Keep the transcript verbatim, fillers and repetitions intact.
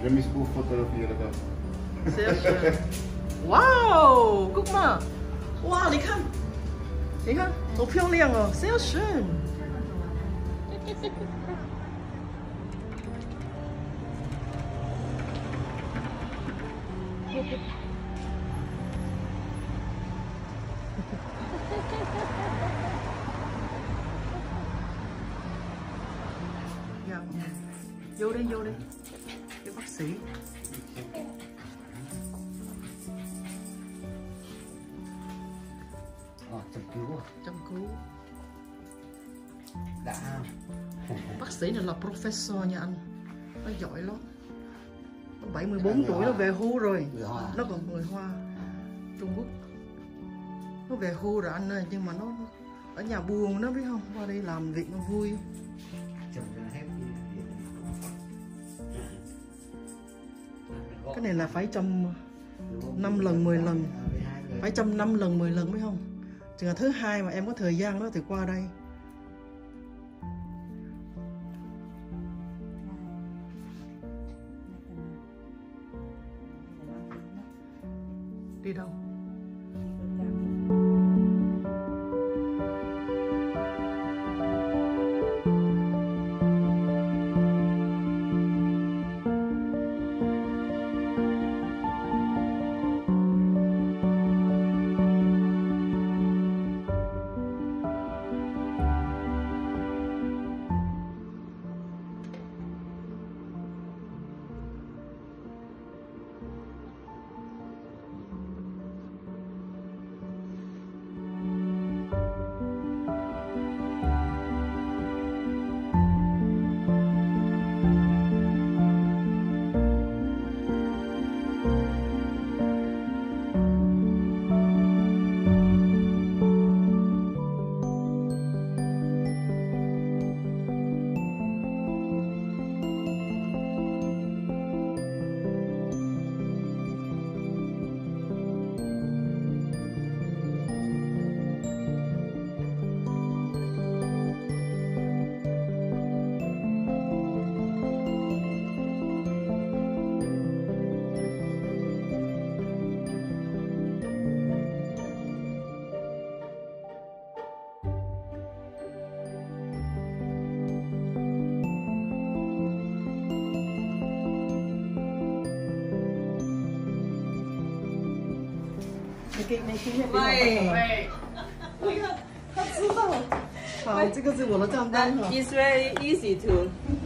Let me spool Fotografie dabei. Sehr schön. Wow, guck mal. Wow, 你看，你看，好漂亮哦，sehr schön。vô đi vô đi cái bác sĩ à, chăm cứu chăm cứu đã bác sĩ này là professor nha anh, nó giỏi lắm, bảy mươi bốn tuổi nó về hưu rồi, nó còn người Hoa Trung Quốc, nó về hưu rồi anh ơi, nhưng mà nó ở nhà buồn nó biết không, qua đây làm việc nó vui. Cái này là phải chăm năm lần mười lần, phải chăm năm lần mười lần mới không. Chừng là thứ hai mà em có thời gian đó thì qua đây. Đi đâu? 喂， 他知道。好，这个是我的账单哈。 It's very easy to